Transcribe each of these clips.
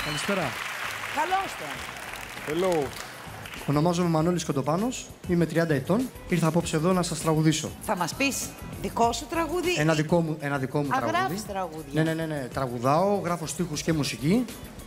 Καλησπέρα. Καλώς τον. Hello. Ονομάζομαι Μανώλης Κοντοπάνος, είμαι 30 ετών. Ήρθα απόψε εδώ να σας τραγουδήσω. Θα μας πεις δικό σου τραγούδι? Ένα δικό μου τραγούδι. Γράφεις τραγούδια? Ναι. Τραγουδάω, γράφω στίχους και μουσική.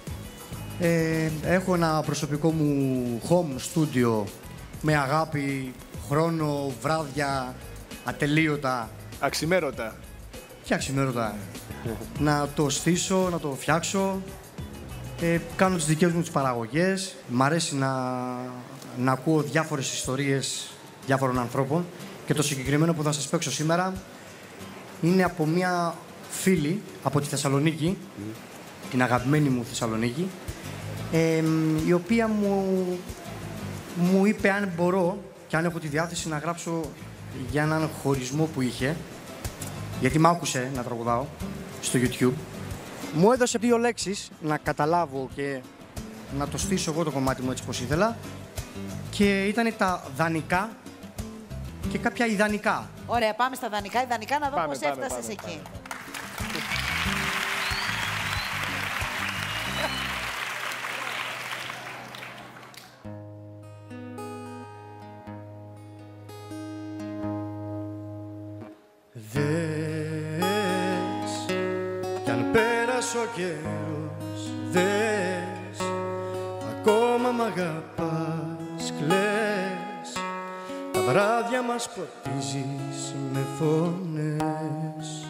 Έχω ένα προσωπικό μου home studio με αγάπη, χρόνο, βράδια, ατελείωτα. Αξιμέρωτα. Και αξιμέρωτα. Να το στήσω, να το φτιάξω. Κάνω τις δικές μου τις παραγωγές. Μ' αρέσει να ακούω διάφορες ιστορίες διάφορων ανθρώπων. Και το συγκεκριμένο που θα σας παίξω σήμερα είναι από μια φίλη από τη Θεσσαλονίκη, την αγαπημένη μου Θεσσαλονίκη, η οποία μου είπε αν μπορώ και αν έχω τη διάθεση να γράψω για έναν χωρισμό που είχε, γιατί μ' άκουσε να τραγουδάω στο YouTube. Μου έδωσε 2 λέξεις να καταλάβω και να το στήσω εγώ το κομμάτι μου έτσι πως ήθελα, και ήταν τα δανεικά και κάποια ιδανικά. Ωραία, πάμε στα δανεικά. Ιδανικά να δω πώς έφτασες εκεί. Δες κι αν πέρασε ο καιρός, δες ακόμα μ' αγαπάς, κλαις, τα βράδια μας ποτίζεις με φωνές.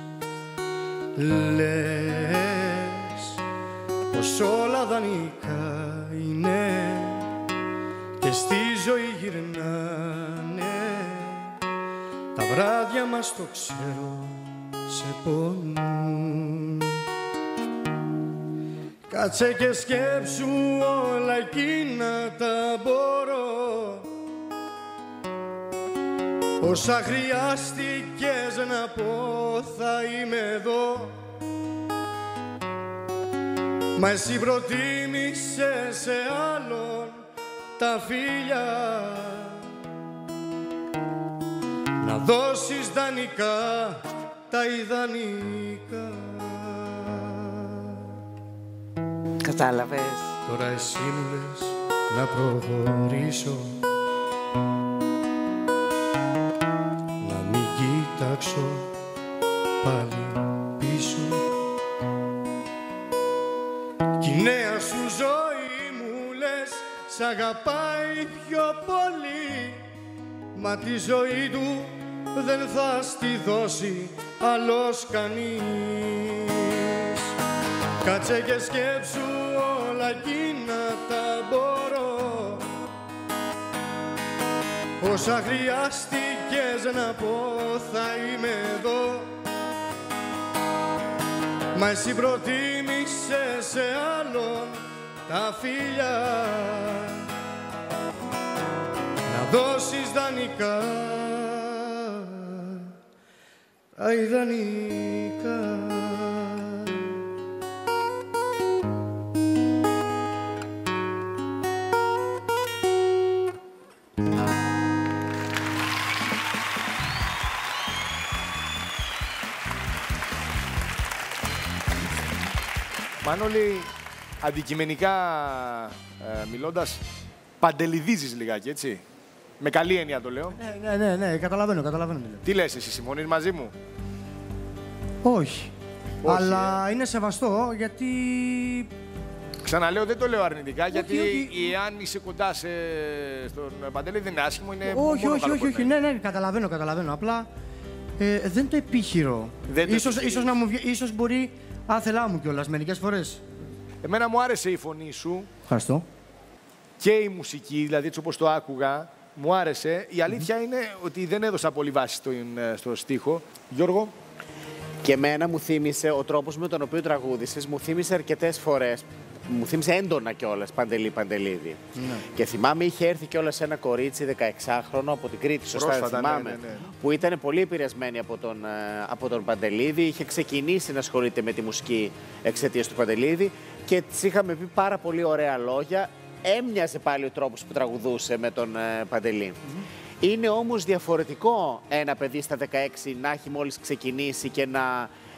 Λες πως όλα δανεικά είναι και στη ζωή γυρνάνε. Τα βράδια μας το ξέρω σε πονούν. Κάτσε και σκέψου όλα εκείνα τα μπορώ, όσα χρειάστηκες να πω θα είμαι εδώ. Μα εσύ προτίμησες σε άλλον τα φίλια, να δώσεις δανεικά τα ιδανικά. Κατάλαβες. Τώρα εσύ μου λες να προχωρήσω, να μην κοιτάξω πάλι πίσω. Κι η νέα σου ζωή μου λες σ' αγαπάει πιο πολύ, μα τη ζωή του δεν θα στη δώσει άλλος κανείς. Κάτσε και σκέψου όλα εκείνα τα μπορώ, όσα χρειάστηκες να πω θα είμαι εδώ. Μα εσύ προτίμησες σε άλλον τα φίλια, να δώσεις δανεικά τα ιδανικά. Μανώλη, αντικειμενικά μιλώντας, παντεληδίζεις λιγάκι, έτσι. Με καλή έννοια το λέω. Ναι, καταλαβαίνω. Τι λες εσύ, συμφωνείς μαζί μου? Όχι. Αλλά είναι σεβαστό γιατί... Ξαναλέω, δεν το λέω αρνητικά, γιατί όχι. εάν είσαι κοντά στον Παντελή δεν είναι άσχημο, είναι Όχι, ναι. ναι, καταλαβαίνω. Απλά δεν το επίχειρο. Ίσως μπορεί άθελά μου κιόλας μερικές φορές. Εμένα μου άρεσε η φωνή σου. Ευχαριστώ. Και η μουσική, δηλαδή έτσι όπως το άκουγα, μου άρεσε. Η αλήθεια είναι ότι δεν έδωσα πολύ βάση στο στίχο. Γιώργο. Και εμένα μου θύμισε ο τρόπος με τον οποίο τραγούδησες, μου θύμισε αρκετές φορές, μου θύμισε έντονα κιόλας Παντελίδη. Ναι. Και θυμάμαι είχε έρθει κιόλας ένα κορίτσι 16χρονο από την Κρήτη, σωστά θυμάμαι, ναι. Που ήταν πολύ επηρεασμένη από τον Παντελίδη, είχε ξεκινήσει να ασχολείται με τη μουσική εξαιτίας του Παντελίδη και της είχαμε πει πάρα πολύ ωραία λόγια. Έμοιαζε πάλι ο τρόπος που τραγουδούσε με τον Παντελή. Είναι όμως διαφορετικό ένα παιδί στα 16 να έχει μόλις ξεκινήσει και να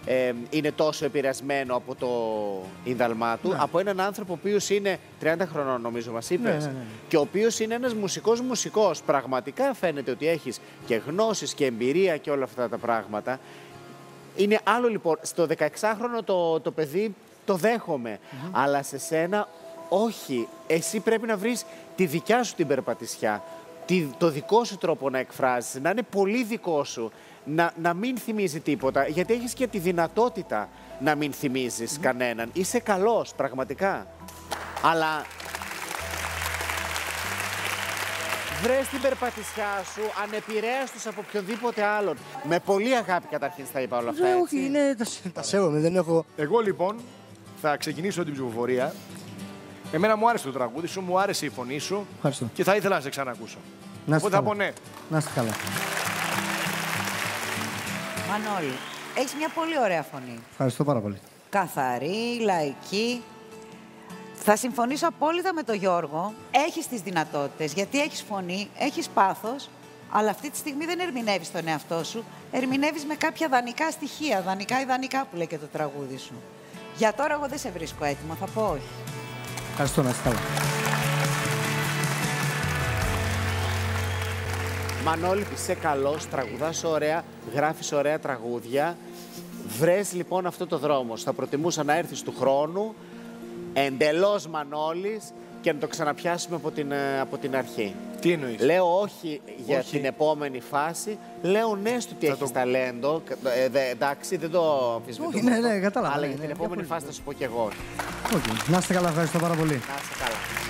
είναι τόσο επηρεασμένο από το ίνδαλμά του. Από έναν άνθρωπο ο οποίος είναι 30 χρονών, νομίζω μας είπες, και ο οποίος είναι ένας μουσικός. Πραγματικά φαίνεται ότι έχεις και γνώσεις και εμπειρία και όλα αυτά τα πράγματα. Είναι άλλο λοιπόν, στο 16χρονο το παιδί το δέχομαι, αλλά σε σένα όχι. Εσύ πρέπει να βρεις τη δικιά σου την περπατησιά, το δικό σου τρόπο να εκφράζεις, να είναι πολύ δικό σου, να μην θυμίζει τίποτα, γιατί έχεις και τη δυνατότητα να μην θυμίζεις κανέναν. Είσαι καλός, πραγματικά. Αλλά βρες την περπατησιά σου ανεπηρέαστος από οποιονδήποτε άλλον. Με πολύ αγάπη καταρχήν στα είπα όλα αυτά. Όχι, τα σέβομαι, δεν έχω... Εγώ λοιπόν θα ξεκινήσω την ψηφοφορία. Εμένα μου άρεσε το τραγούδι σου, μου άρεσε η φωνή σου. Ευχαριστώ. Και θα ήθελα να σε ξανακούσω. Οπότε θα πω ναι. Να είστε καλά. Μανώλη, έχεις μια πολύ ωραία φωνή. Ευχαριστώ πάρα πολύ. Καθαρή, λαϊκή. Θα συμφωνήσω απόλυτα με τον Γιώργο. Έχεις τις δυνατότητες, γιατί έχεις φωνή, έχεις πάθος, αλλά αυτή τη στιγμή δεν ερμηνεύεις τον εαυτό σου. Ερμηνεύεις με κάποια δανεικά στοιχεία, δανεικά που λέει και το τραγούδι σου. Για τώρα εγώ δεν σε βρίσκω έτοιμο, θα πω όχι. Ευχαριστώ, να είστε καλά. Μανώλη, είσαι καλός, τραγουδάς ωραία, γράφεις ωραία τραγούδια. Βρες λοιπόν αυτό το δρόμο. Θα προτιμούσα να έρθεις του χρόνου, εντελώς Μανώλης, και να το ξαναπιάσουμε από την αρχή. Τι εννοείς? Λέω όχι για την επόμενη φάση. Λέω ναι στο ότι έχεις ταλέντο. Εντάξει, δεν το αμφισβητούμε. Ναι, κατάλαβα. Αλλά για την επόμενη φάση θα σου πω κι εγώ. Να είστε καλά, ευχαριστώ πάρα πολύ. Να είστε καλά.